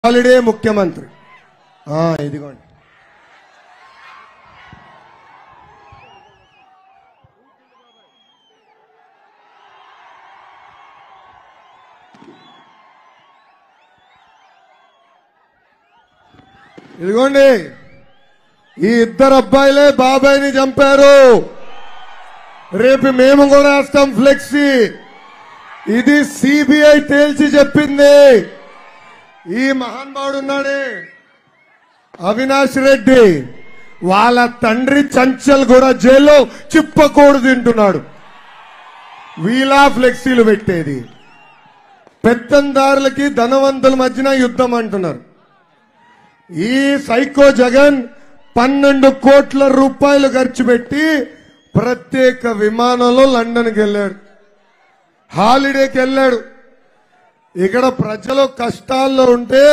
Holiday ముఖ్యమంత్రి ఇదిగోండి ఇదిగోండి ఈ ఇద్దరు అబ్బాయిలే బాబాయిని చంపారు. రేపు మేము కూడా వేస్తాం ఫ్లెక్సీ. ఇది సిబిఐ తేల్చి చెప్పింది. ఈ మహానుభావుడు ఉన్నాడే అవినాష్ రెడ్డి, వాళ్ళ తండ్రి చంచల్ కూడా జైల్లో చిప్పకూడు తింటున్నాడు. వీలా ఫ్లెక్సీలు పెట్టేది. పెత్తందారులకి ధనవంతుల మధ్యన యుద్ధం అంటున్నారు. ఈ సైకో జగన్ 12 కోట్ల రూపాయలు ఖర్చు పెట్టి ప్రత్యేక విమానంలో లండన్కి వెళ్ళాడు, హాలిడేకి వెళ్ళాడు. ఇక్కడ ప్రజలు కష్టాల్లో ఉంటే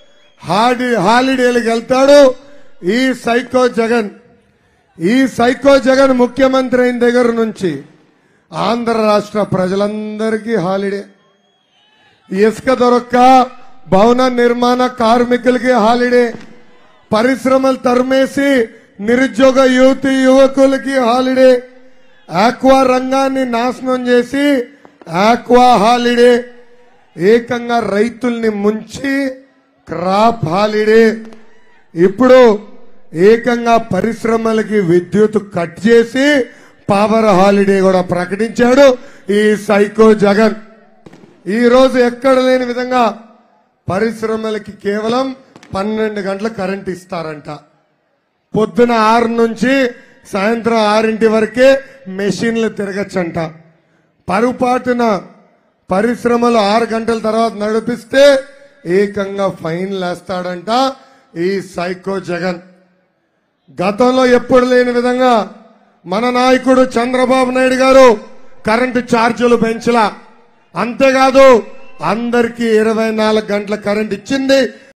హాలిడేలకు వెళ్తాడు ఈ సైకో జగన్. ఈ సైకో జగన్ ముఖ్యమంత్రి అయిన దగ్గర నుంచి ఆంధ్ర రాష్ట్ర ప్రజలందరికీ హాలిడే. ఇసుక దొరక్క భవన నిర్మాణ కార్మికులకి హాలిడే, పరిశ్రమలు తరిమేసి నిరుద్యోగ యువకులకి హాలిడే, ఆక్వా రంగాన్ని నాశనం చేసి ఆక్వా హాలిడే, ఏకంగా రైతుల్ని ముంచి క్రాప్ హాలిడే, ఇప్పుడు ఏకంగా పరిశ్రమలకి విద్యుత్ కట్ చేసి పవర్ హాలిడే కూడా ప్రకటించాడు ఈ సైకో జగన్. ఈ రోజు ఎక్కడ లేని విధంగా పరిశ్రమలకి కేవలం 12 గంటల కరెంట్ ఇస్తారంట. పొద్దున 6 నుంచి సాయంత్రం 6 వరకే మెషిన్లు తిరగచ్చంట. పరుపాటున పరిశ్రమలు 6 గంటల తర్వాత నడిపిస్తే ఏకంగా ఫైన్ వేస్తాడంట ఈ సైకో జగన్. గతంలో ఎప్పుడు లేని విధంగా మన నాయకుడు చంద్రబాబు నాయుడు గారు కరెంటు ఛార్జీలు పెంచలా. అంతేకాదు అందరికీ 24 గంటల కరెంట్ ఇచ్చింది